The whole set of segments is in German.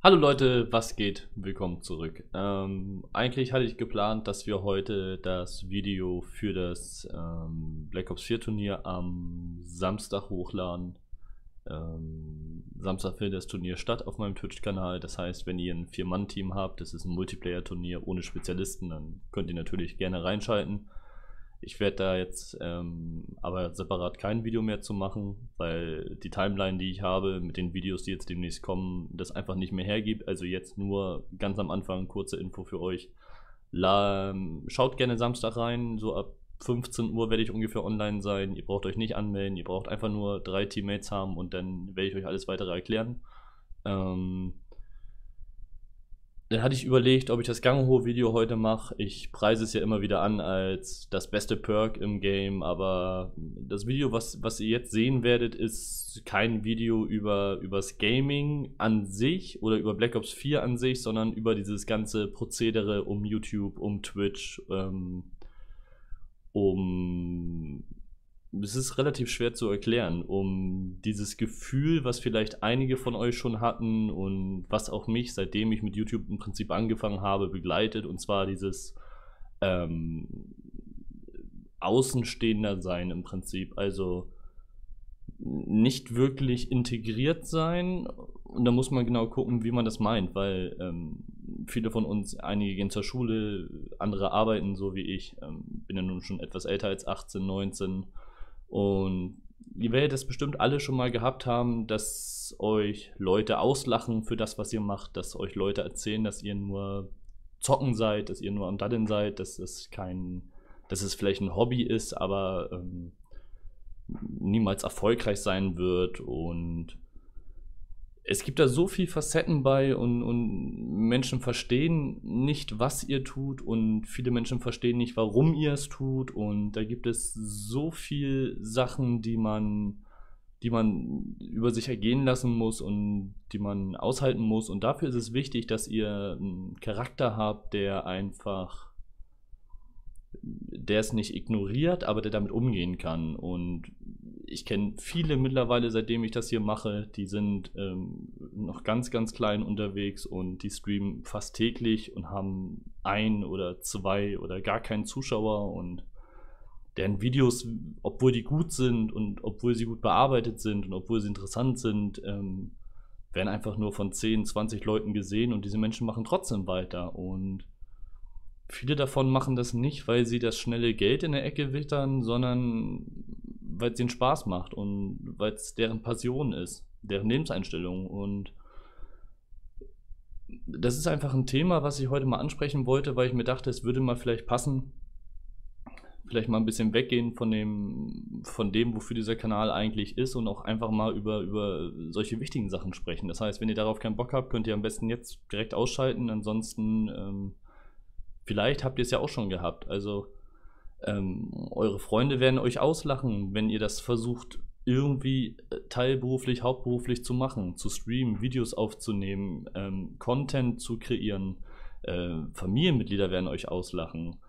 Hallo Leute, was geht? Willkommen zurück. Eigentlich hatte ich geplant, dass wir heute das Video für das Black Ops 4 Turnier am Samstag hochladen. Samstag findet das Turnier statt auf meinem Twitch-Kanal. Das heißt, wenn ihr ein 4-Mann-Team habt, das ist ein Multiplayer-Turnier ohne Spezialisten, dann könnt ihr natürlich gerne reinschalten. Ich werde da jetzt aber separat kein Video mehr zu machen, weil die Timeline, die ich habe mit den Videos, die jetzt demnächst kommen, das einfach nicht mehr hergibt. Also jetzt nur ganz am Anfang kurze Info für euch. Schaut gerne Samstag rein, so ab 15 Uhr werde ich ungefähr online sein. Ihr braucht euch nicht anmelden, ihr braucht einfach nur 3 Teammates haben und dann werde ich euch alles weitere erklären. Dann hatte ich überlegt, ob ich das Gangho-Video heute mache. Ich preise es ja immer wieder an als das beste Perk im Game, aber das Video, was ihr jetzt sehen werdet, ist kein Video übers Gaming an sich oder über Black Ops 4 an sich, sondern über dieses ganze Prozedere um YouTube, um Twitch, es ist relativ schwer zu erklären, um dieses Gefühl, was vielleicht einige von euch schon hatten und was auch mich, seitdem ich mit YouTube im Prinzip angefangen habe, begleitet, und zwar dieses Außenstehender sein im Prinzip, also nicht wirklich integriert sein, und da muss man genau gucken, wie man das meint, weil viele von uns, einige gehen zur Schule, andere arbeiten so wie ich, bin ja nun schon etwas älter als 18, 19. Und ihr werdet es bestimmt alle schon mal gehabt haben, dass euch Leute auslachen für das, was ihr macht, dass euch Leute erzählen, dass ihr nur zocken seid, dass ihr nur am Daddeln seid, dass es vielleicht ein Hobby ist, aber niemals erfolgreich sein wird. Und es gibt da so viele Facetten bei, und Menschen verstehen nicht, was ihr tut, und viele Menschen verstehen nicht, warum ihr es tut, und da gibt es so viele Sachen, die man über sich ergehen lassen muss und die man aushalten muss, und dafür ist es wichtig, dass ihr einen Charakter habt, der es nicht ignoriert, aber der damit umgehen kann. Und ich kenne viele mittlerweile, seitdem ich das hier mache, die sind noch ganz, ganz klein unterwegs und die streamen fast täglich und haben 1 oder 2 oder gar keinen Zuschauer, und deren Videos, obwohl die gut sind und obwohl sie gut bearbeitet sind und obwohl sie interessant sind, werden einfach nur von 10, 20 Leuten gesehen, und diese Menschen machen trotzdem weiter. Und viele davon machen das nicht, weil sie das schnelle Geld in der Ecke wittern, sondern weil es ihnen Spaß macht und weil es deren Passion ist, deren Lebenseinstellung. Und das ist einfach ein Thema, was ich heute mal ansprechen wollte, weil ich mir dachte, es würde mal vielleicht passen, vielleicht mal ein bisschen weggehen von dem, wofür dieser Kanal eigentlich ist, und auch einfach mal über solche wichtigen Sachen sprechen. Das heißt, wenn ihr darauf keinen Bock habt, könnt ihr am besten jetzt direkt ausschalten. Ansonsten vielleicht habt ihr es ja auch schon gehabt. Also eure Freunde werden euch auslachen, wenn ihr das versucht, irgendwie teilberuflich, hauptberuflich zu machen, zu streamen, Videos aufzunehmen, Content zu kreieren. Familienmitglieder werden euch auslachen.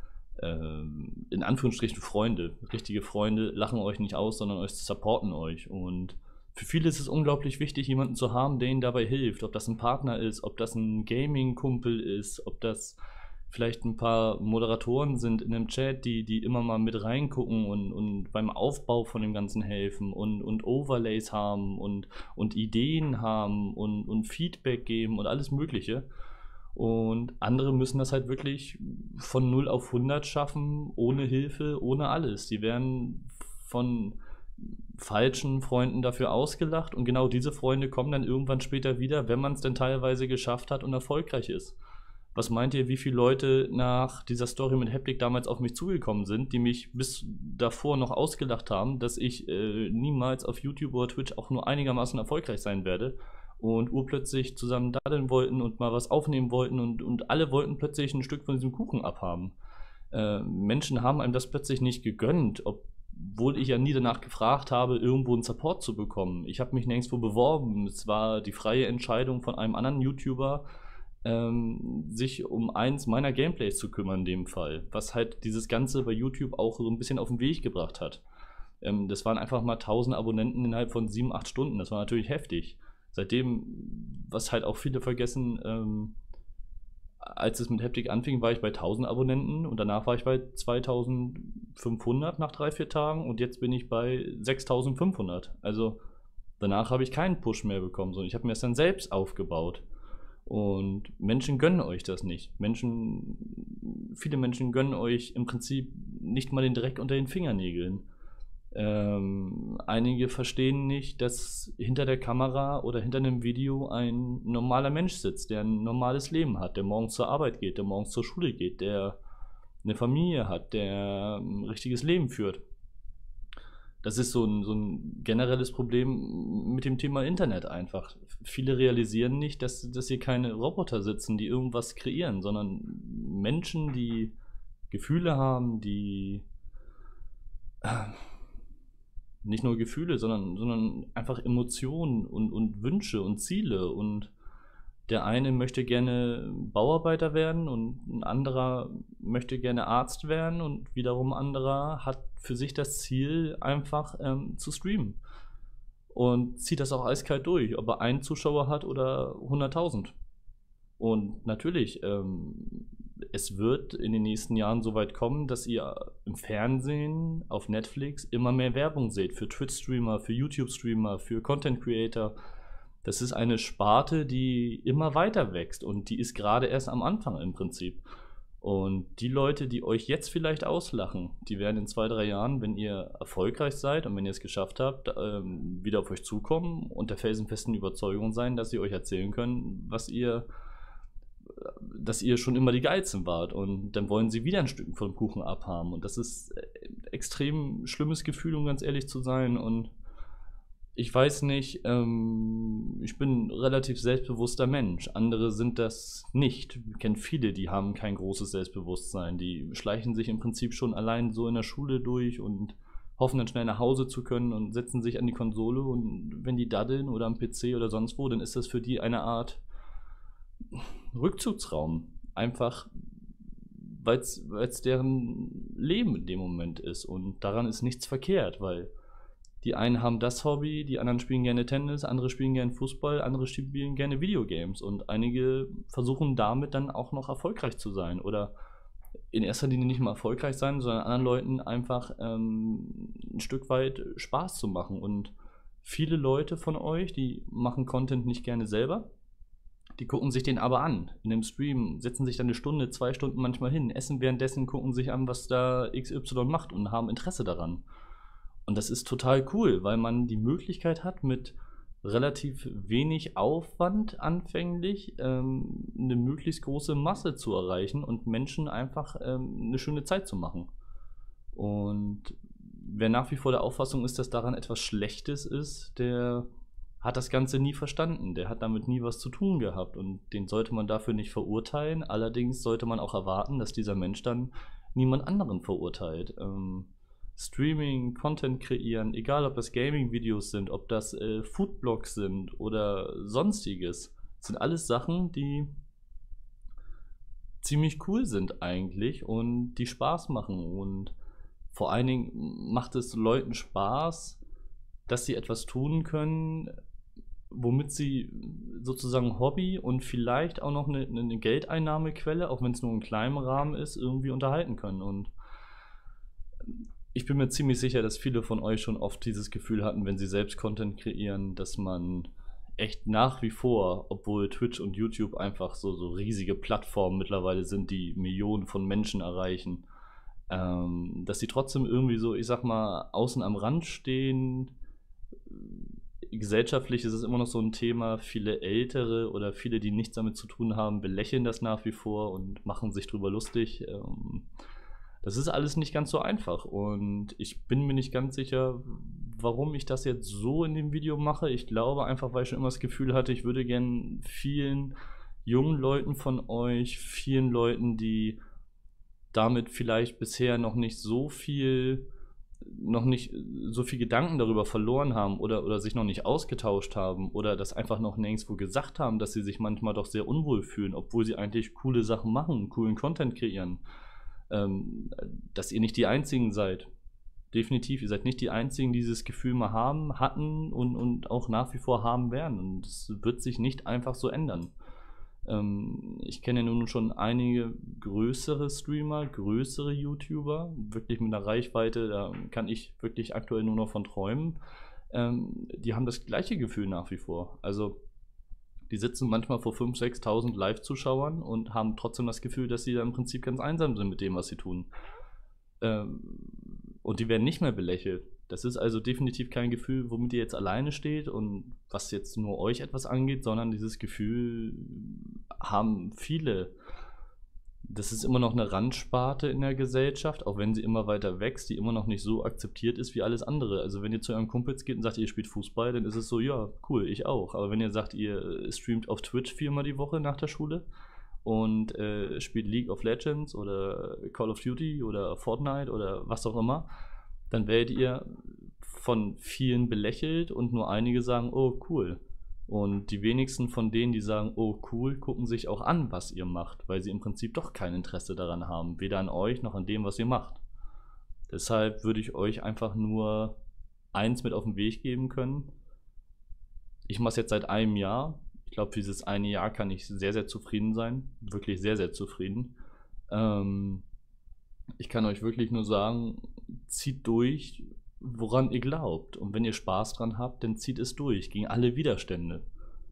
In Anführungsstrichen Freunde, richtige Freunde lachen euch nicht aus, sondern euch supporten euch. Und für viele ist es unglaublich wichtig, jemanden zu haben, der ihnen dabei hilft. Ob das ein Partner ist, ob das ein Gaming-Kumpel ist, ob das vielleicht ein paar Moderatoren sind in einem Chat, die immer mal mit reingucken und beim Aufbau von dem Ganzen helfen und Overlays haben und Ideen haben und Feedback geben und alles Mögliche. Und andere müssen das halt wirklich von 0 auf 100 schaffen, ohne Hilfe, ohne alles. Die werden von falschen Freunden dafür ausgelacht, und genau diese Freunde kommen dann irgendwann später wieder, wenn man es denn teilweise geschafft hat und erfolgreich ist. Was meint ihr, wie viele Leute nach dieser Story mit Haptic damals auf mich zugekommen sind, die mich bis davor noch ausgelacht haben, dass ich niemals auf YouTube oder Twitch auch nur einigermaßen erfolgreich sein werde, und urplötzlich zusammen daddeln wollten und mal was aufnehmen wollten, und alle wollten plötzlich ein Stück von diesem Kuchen abhaben. Menschen haben einem das plötzlich nicht gegönnt, obwohl ich ja nie danach gefragt habe, irgendwo einen Support zu bekommen. Ich habe mich nirgendwo beworben. Es war die freie Entscheidung von einem anderen YouTuber, sich um eins meiner Gameplays zu kümmern in dem Fall, was halt dieses Ganze bei YouTube auch so ein bisschen auf den Weg gebracht hat. Das waren einfach mal 1000 Abonnenten innerhalb von 7, 8 Stunden, das war natürlich heftig. Seitdem, was halt auch viele vergessen, als es mit Haptik anfing, war ich bei 1000 Abonnenten und danach war ich bei 2500 nach 3, 4 Tagen und jetzt bin ich bei 6500. Also danach habe ich keinen Push mehr bekommen, sondern ich habe mir das dann selbst aufgebaut. Und Menschen gönnen euch das nicht. Viele Menschen gönnen euch im Prinzip nicht mal den Dreck unter den Fingernägeln. Einige verstehen nicht, dass hinter der Kamera oder hinter einem Video ein normaler Mensch sitzt, der ein normales Leben hat, der morgens zur Arbeit geht, der morgens zur Schule geht, der eine Familie hat, der ein richtiges Leben führt. Das ist so ein generelles Problem mit dem Thema Internet einfach. Viele realisieren nicht, dass hier keine Roboter sitzen, die irgendwas kreieren, sondern Menschen, die Gefühle haben, die nicht nur Gefühle, sondern einfach Emotionen und Wünsche und Ziele. Und der eine möchte gerne Bauarbeiter werden und ein anderer möchte gerne Arzt werden und wiederum ein anderer hat für sich das Ziel, einfach zu streamen. Und zieht das auch eiskalt durch, ob er einen Zuschauer hat oder 100.000. Und natürlich, es wird in den nächsten Jahren so weit kommen, dass ihr im Fernsehen, auf Netflix immer mehr Werbung seht für Twitch-Streamer, für YouTube-Streamer, für Content-Creator. Das ist eine Sparte, die immer weiter wächst und die ist gerade erst am Anfang im Prinzip. Und die Leute, die euch jetzt vielleicht auslachen, die werden in 2, 3 Jahren, wenn ihr erfolgreich seid und wenn ihr es geschafft habt, wieder auf euch zukommen und der felsenfesten Überzeugung sein, dass sie euch erzählen können, dass ihr schon immer die Geilsten wart. Und dann wollen sie wieder ein Stück vom Kuchen abhaben. Und das ist ein extrem schlimmes Gefühl, um ganz ehrlich zu sein. Und ich weiß nicht, ich bin ein relativ selbstbewusster Mensch. Andere sind das nicht. Ich kenne viele, die haben kein großes Selbstbewusstsein. Die schleichen sich im Prinzip schon allein so in der Schule durch und hoffen dann schnell nach Hause zu können und setzen sich an die Konsole. Und wenn die daddeln oder am PC oder sonst wo, dann ist das für die eine Art Rückzugsraum. Einfach, weil es deren Leben in dem Moment ist. Und daran ist nichts verkehrt, weil die einen haben das Hobby, die anderen spielen gerne Tennis, andere spielen gerne Fußball, andere spielen gerne Videogames und einige versuchen damit dann auch noch erfolgreich zu sein oder in erster Linie nicht mal erfolgreich sein, sondern anderen Leuten einfach ein Stück weit Spaß zu machen. Und viele Leute von euch, die machen Content nicht gerne selber, die gucken sich den aber an in dem Stream, setzen sich dann 1 Stunde, 2 Stunden manchmal hin, essen währenddessen, gucken sich an, was da XY macht und haben Interesse daran. Und das ist total cool, weil man die Möglichkeit hat, mit relativ wenig Aufwand anfänglich eine möglichst große Masse zu erreichen und Menschen einfach eine schöne Zeit zu machen. Und wer nach wie vor der Auffassung ist, dass daran etwas Schlechtes ist, der hat das Ganze nie verstanden. Der hat damit nie was zu tun gehabt und den sollte man dafür nicht verurteilen. Allerdings sollte man auch erwarten, dass dieser Mensch dann niemand anderen verurteilt. Streaming, Content kreieren, egal ob das Gaming-Videos sind, ob das Foodblogs sind oder sonstiges, sind alles Sachen, die ziemlich cool sind eigentlich und die Spaß machen. Und vor allen Dingen macht es Leuten Spaß, dass sie etwas tun können, womit sie sozusagen Hobby und vielleicht auch noch eine Geldeinnahmequelle, auch wenn es nur in kleinem Rahmen ist, irgendwie unterhalten können. Und ich bin mir ziemlich sicher, dass viele von euch schon oft dieses Gefühl hatten, wenn sie selbst Content kreieren, dass man echt nach wie vor, obwohl Twitch und YouTube einfach so riesige Plattformen mittlerweile sind, die Millionen von Menschen erreichen, dass sie trotzdem irgendwie so, ich sag mal, außen am Rand stehen. Gesellschaftlich ist es immer noch so ein Thema. Viele Ältere oder viele, die nichts damit zu tun haben, belächeln das nach wie vor und machen sich drüber lustig. Das ist alles nicht ganz so einfach und ich bin mir nicht ganz sicher, warum ich das jetzt so in dem Video mache. Ich glaube einfach, weil ich schon immer das Gefühl hatte, ich würde gerne vielen jungen Leuten von euch, vielen Leuten, die damit vielleicht bisher noch nicht so viel Gedanken darüber verloren haben oder sich noch nicht ausgetauscht haben oder das einfach noch nirgendwo gesagt haben, dass sie sich manchmal doch sehr unwohl fühlen, obwohl sie eigentlich coole Sachen machen, coolen Content kreieren. Dass ihr nicht die Einzigen seid. Definitiv. Ihr seid nicht die Einzigen, die dieses Gefühl mal hatten und auch nach wie vor haben werden. Und es wird sich nicht einfach so ändern. Ich kenne ja nun schon einige größere Streamer, größere YouTuber, wirklich mit einer Reichweite, da kann ich wirklich aktuell nur noch von träumen. Die haben das gleiche Gefühl nach wie vor. Also die sitzen manchmal vor 5.000, 6.000 Live-Zuschauern und haben trotzdem das Gefühl, dass sie da im Prinzip ganz einsam sind mit dem, was sie tun. Und die werden nicht mehr belächelt. Das ist also definitiv kein Gefühl, womit ihr jetzt alleine steht und was jetzt nur euch etwas angeht, sondern dieses Gefühl haben viele. Das ist immer noch eine Randsparte in der Gesellschaft, auch wenn sie immer weiter wächst, die immer noch nicht so akzeptiert ist wie alles andere. Also wenn ihr zu eurem Kumpels geht und sagt, ihr spielt Fußball, dann ist es so, ja, cool, ich auch. Aber wenn ihr sagt, ihr streamt auf Twitch 4-mal die Woche nach der Schule und spielt League of Legends oder Call of Duty oder Fortnite oder was auch immer, dann werdet ihr von vielen belächelt und nur einige sagen, oh cool. Und die wenigsten von denen, die sagen, oh cool, gucken sich auch an, was ihr macht, weil sie im Prinzip doch kein Interesse daran haben, weder an euch noch an dem, was ihr macht. Deshalb würde ich euch einfach nur eins mit auf den Weg geben können. Ich mache es jetzt seit einem Jahr. Ich glaube, für dieses eine Jahr kann ich sehr, sehr zufrieden sein. Wirklich sehr, sehr zufrieden. Ich kann euch wirklich nur sagen, zieht durch, woran ihr glaubt. Und wenn ihr Spaß dran habt, dann zieht es durch, gegen alle Widerstände.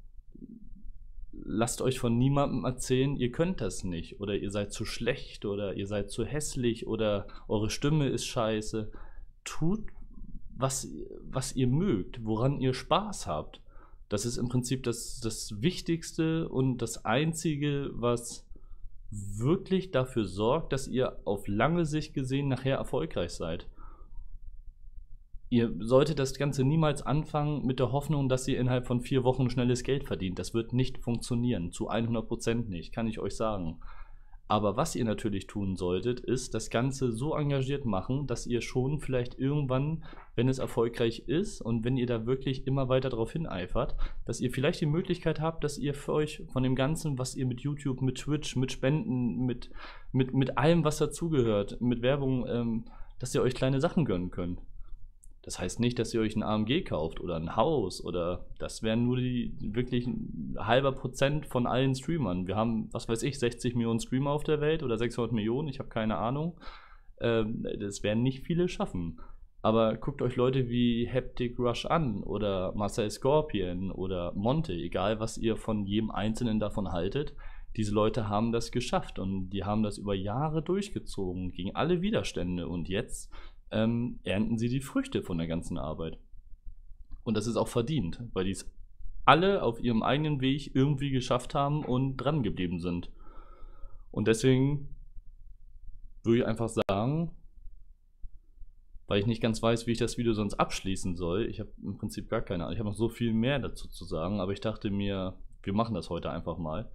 Lasst euch von niemandem erzählen, ihr könnt das nicht. Oder ihr seid zu schlecht oder ihr seid zu hässlich oder eure Stimme ist scheiße. Tut, was ihr mögt, woran ihr Spaß habt. Das ist im Prinzip das Wichtigste und das Einzige, was wirklich dafür sorgt, dass ihr auf lange Sicht gesehen nachher erfolgreich seid. Ihr solltet das Ganze niemals anfangen mit der Hoffnung, dass ihr innerhalb von 4 Wochen schnelles Geld verdient. Das wird nicht funktionieren, zu 100% nicht, kann ich euch sagen. Aber was ihr natürlich tun solltet, ist das Ganze so engagiert machen, dass ihr schon vielleicht irgendwann, wenn es erfolgreich ist und wenn ihr da wirklich immer weiter darauf hineifert, dass ihr vielleicht die Möglichkeit habt, dass ihr für euch von dem Ganzen, was ihr mit YouTube, mit Twitch, mit Spenden, mit allem, was dazugehört, mit Werbung, dass ihr euch kleine Sachen gönnen könnt. Das heißt nicht, dass ihr euch ein AMG kauft oder ein Haus oder das wären nur die wirklich ein halber Prozent von allen Streamern. Wir haben, was weiß ich, 60 Millionen Streamer auf der Welt oder 600 Millionen, ich habe keine Ahnung. Das werden nicht viele schaffen. Aber guckt euch Leute wie Haptic Rush an oder Marcel Scorpion oder Monte, egal was ihr von jedem Einzelnen davon haltet. Diese Leute haben das geschafft und die haben das über Jahre durchgezogen, gegen alle Widerstände und jetzt ernten sie die Früchte von der ganzen Arbeit. Und das ist auch verdient, weil die es alle auf ihrem eigenen Weg irgendwie geschafft haben und dran geblieben sind. Und deswegen würde ich einfach sagen, weil ich nicht ganz weiß, wie ich das Video sonst abschließen soll, ich habe im Prinzip gar keine Ahnung, ich habe noch so viel mehr dazu zu sagen, aber ich dachte mir, wir machen das heute einfach mal.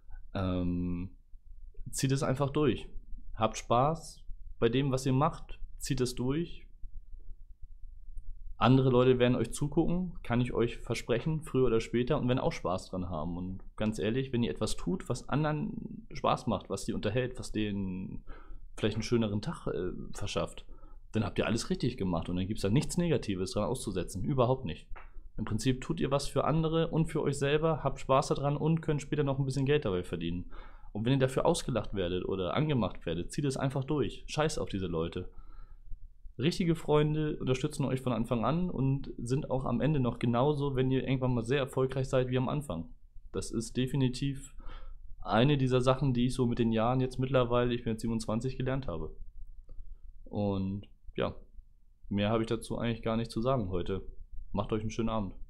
Zieht es einfach durch. Habt Spaß bei dem, was ihr macht. Zieht es durch. Andere Leute werden euch zugucken, kann ich euch versprechen, früher oder später, und werden auch Spaß dran haben. Und ganz ehrlich, wenn ihr etwas tut, was anderen Spaß macht, was die unterhält, was denen vielleicht einen schöneren Tag verschafft, dann habt ihr alles richtig gemacht und dann gibt es da nichts Negatives dran auszusetzen. Überhaupt nicht. Im Prinzip tut ihr was für andere und für euch selber, habt Spaß daran und könnt später noch ein bisschen Geld dabei verdienen. Und wenn ihr dafür ausgelacht werdet oder angemacht werdet, zieht es einfach durch. Scheiß auf diese Leute. Richtige Freunde unterstützen euch von Anfang an und sind auch am Ende noch genauso, wenn ihr irgendwann mal sehr erfolgreich seid wie am Anfang. Das ist definitiv eine dieser Sachen, die ich so mit den Jahren jetzt mittlerweile, ich bin jetzt 27, gelernt habe. Und ja, mehr habe ich dazu eigentlich gar nicht zu sagen heute. Macht euch einen schönen Abend.